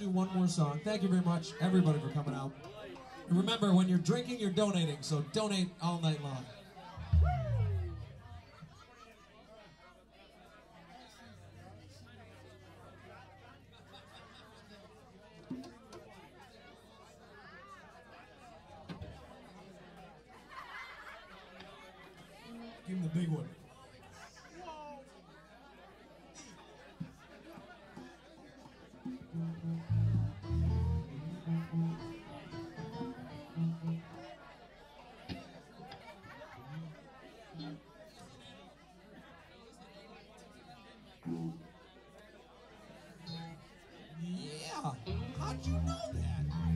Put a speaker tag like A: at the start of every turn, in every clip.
A: do one more song. Thank you very much, everybody, for coming out. And remember, when you're drinking, you're donating, so donate all night long. Give him the big one. Yeah, how'd you know that?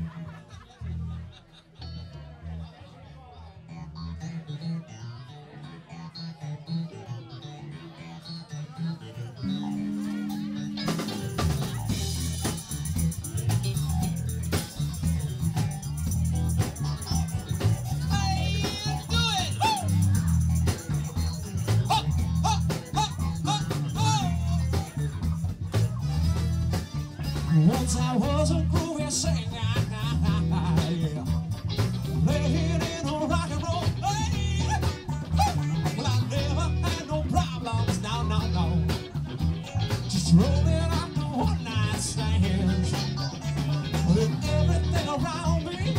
A: Once I was a groovy singer, yeah. Playing in a rock and roll band. Well, I never had no problems, no, no, no. Just rolling out the one-night stands with everything around me.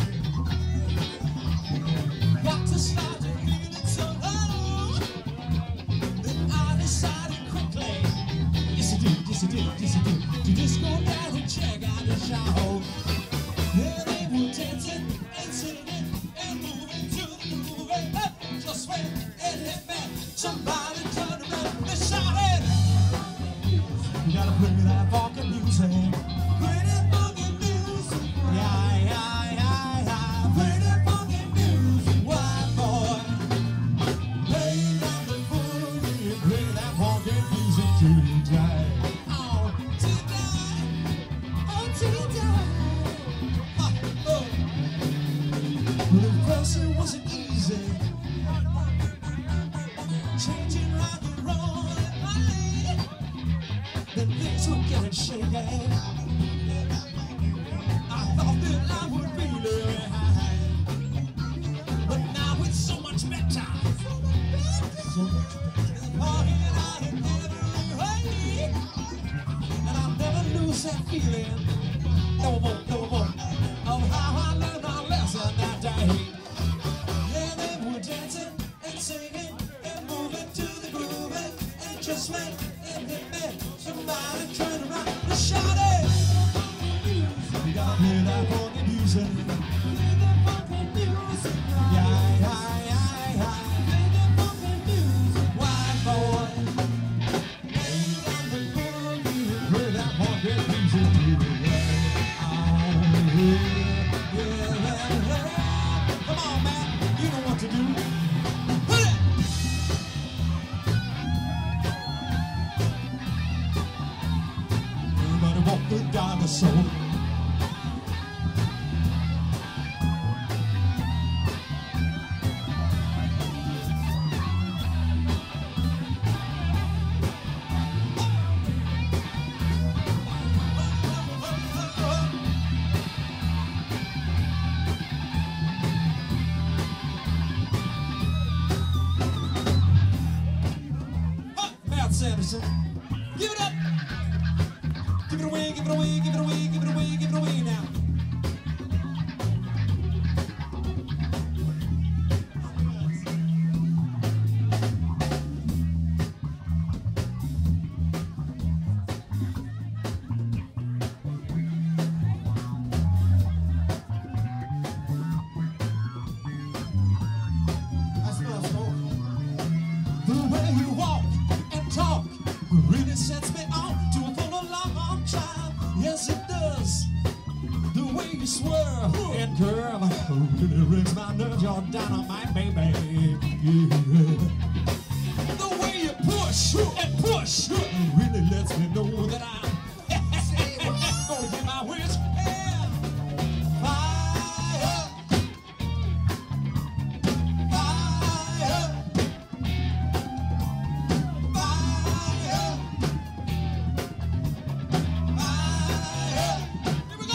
A: Got to start to feel it so low. Then I decided quickly, yes I did, yes I did, yes I did, to just go down and check out the show. Yeah, they were dancing and singing and moving to the groove. And just when it hit me, somebody turned around and shouted, you gotta play that funky music. Play that funky music. Yeah, yeah, yeah, yeah. Play that funky music, white boy. Play that the boogie, play that funky music today. Oh, today. Oh, today. Oh. Well, at first it wasn't easy. Changing rock and roll at night. Then things were getting shaky. I thought that I would really high, but now it's so much better. So much better. Partying out in every way, and I'll never lose that feeling. No more, no more. Of how I learned my lesson that day. Yeah, they were dancing and singing and moving to the groove, and just when it hit me, somebody turned around and shouted, you gotta hear that funky music. Hear that funky music. Yeah, yeah, yeah, yeah. Hear that funky music. White boy. Play that boogie, play that funky music. Oh, yeah, yeah, yeah. Come on, man. You know what to do. Hit it. Everybody walk the dinosaur. Sanderson, give it up. Give it away, give it away, give it away, give it away, give it away now. I smell smoke. The way you walk and talk really sets me on to a full long time. Yes, it does. The way you swirl and curl really rings my nerves. You're dynamite, baby. Yeah. The way you push and push really lets me know that I'm gonna get my wish. Yeah. Fire. Fire. Fire. Fire. Here we go.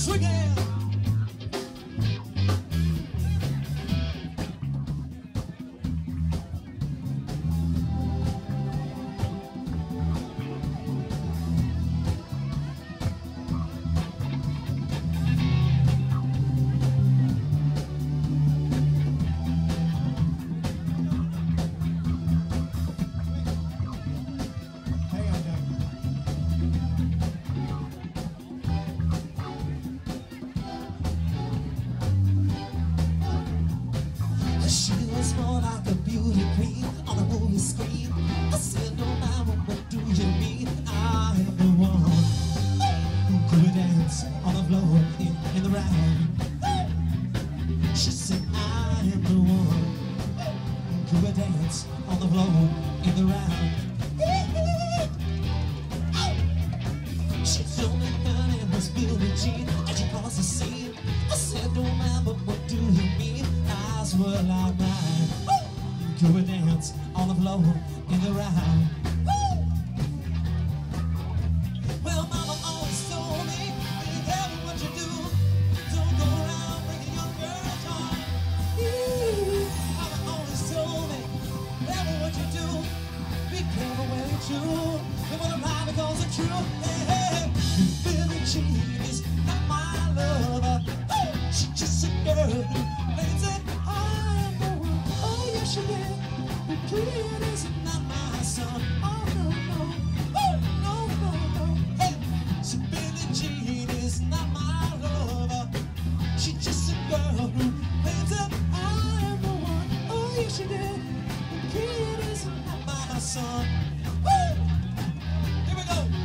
A: swinging. She was more like a beauty queen on a movie screen. I said, no matter what do you mean, I am the one who could dance on the floor in the round. She said, I am the one who could dance on the floor in the round. She told me her name was Billie Jean, and she caused a scene. I said, no matter what do you mean, eyes were like mine. You could dance on the floor in the round. Well, mama always told me, be careful what you do. Don't go around breaking young girls' heart. Mama always told me, be careful what you do. Be careful where you choose. They wanna lie because it's true. Hey, hey, Billie Jean is not my lover. She's just a girl who plays it. I am the one. Oh, yes, she did. The kid is not my son. Oh, no, no. Oh, no, no, no. Hey, so Billie Jean is not my lover. She's just a girl who plays it. I am the one. Oh, yes, she did. The kid is not my son. Woo! Here we go.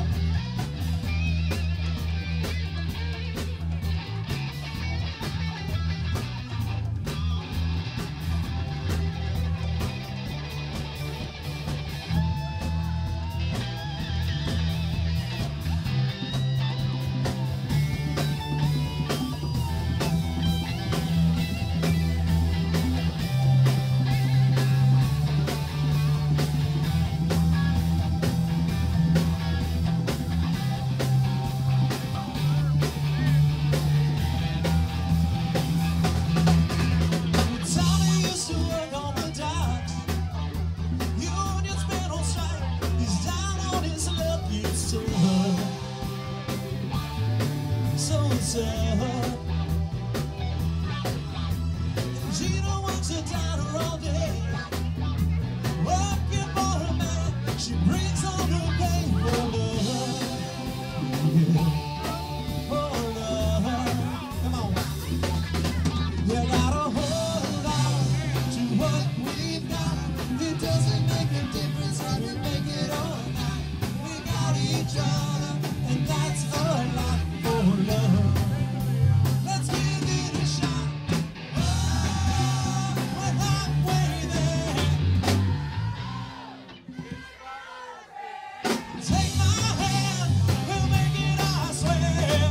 A: Gina wants to down her all day, working for her man. She brings on her pain for love, for love. Come on, you gotta hold on to what we've got. It doesn't make a difference how we make it or not. We got each other, and that's a lot for love. Let's give it a shot. Oh, we're halfway there. Take my hand, we'll make it, I swear.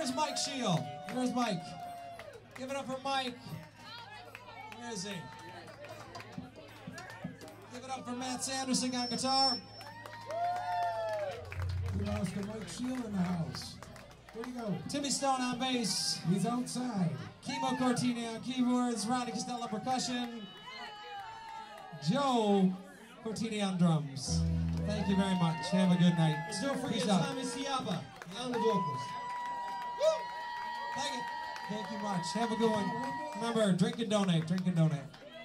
A: Where's Mike Shield? Where's Mike? Give it up for Mike. Where is he? Give it up for Matt Sanderson on guitar.
B: We lost a Mike Shield in the house. Where'd he go?
A: Timmy Stone on bass.
B: He's outside.
A: Kimo Cortini on keyboards. Ronnie Costello percussion. Joe Cortini on drums. Thank you very much. Have a good night.
C: And don't forget
A: Peace out.
C: Tommy Siaba on the vocals.
A: Thank you. Thank you much. Have a good one. Remember, drink and donate. Drink and donate.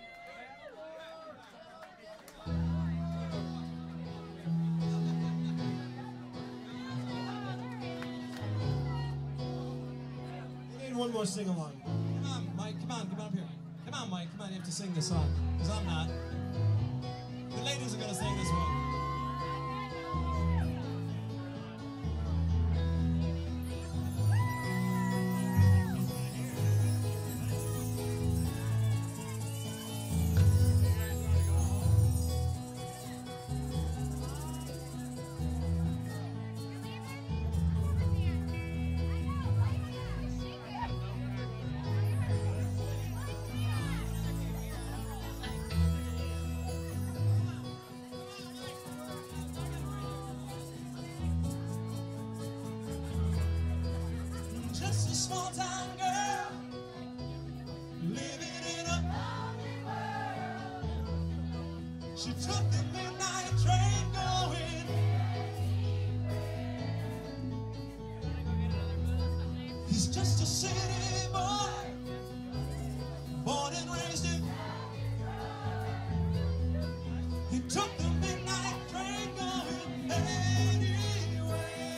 C: We need one more sing along.
A: Come on, Mike. Come on. Come on up here. Come on, Mike. Come on. You have to sing this song. Because I'm not. The ladies are going to sing this one. Just a small town girl living in a lonely world. She took the midnight train going. He's just a city boy, born and raised in. He took the midnight train going anywhere.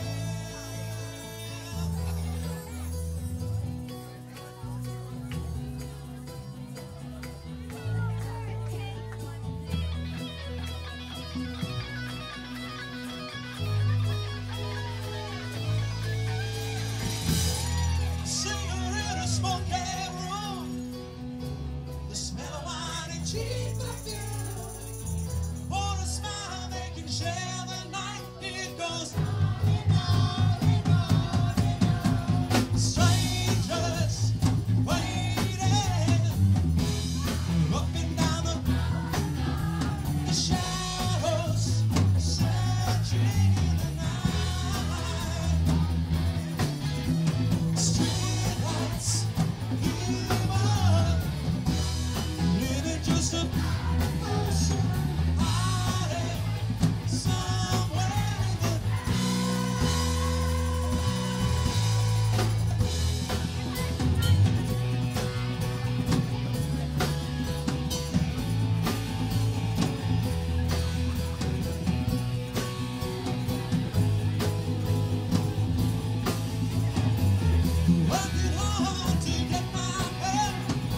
A: Cigarette, a smoky room, the smell of wine and cheap perfume. For a smile they can share the night. It goes on and on and on and on. Strangers waiting up and down the shadows, searching in the night. Streetlights, evil, living just a party somewhere in the working hard to get my head.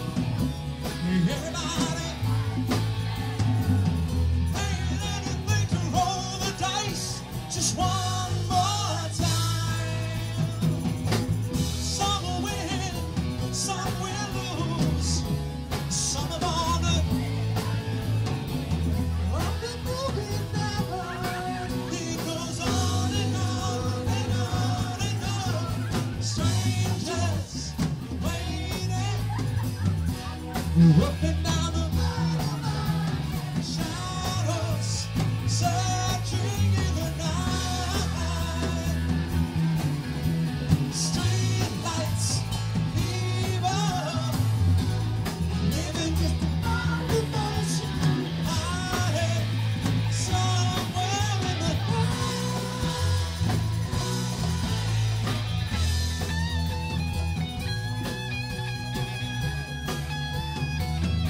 A: Everybody paying anything to roll the dice just one more time. Some will win, some will lose. Some are born to rock the movie never. It goes on and on and on and on. Strangers waiting up and down the shadows, searching in the night. Streetlights, evil, living just on the motion, party somewhere in the night.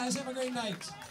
B: guys. Have a great night.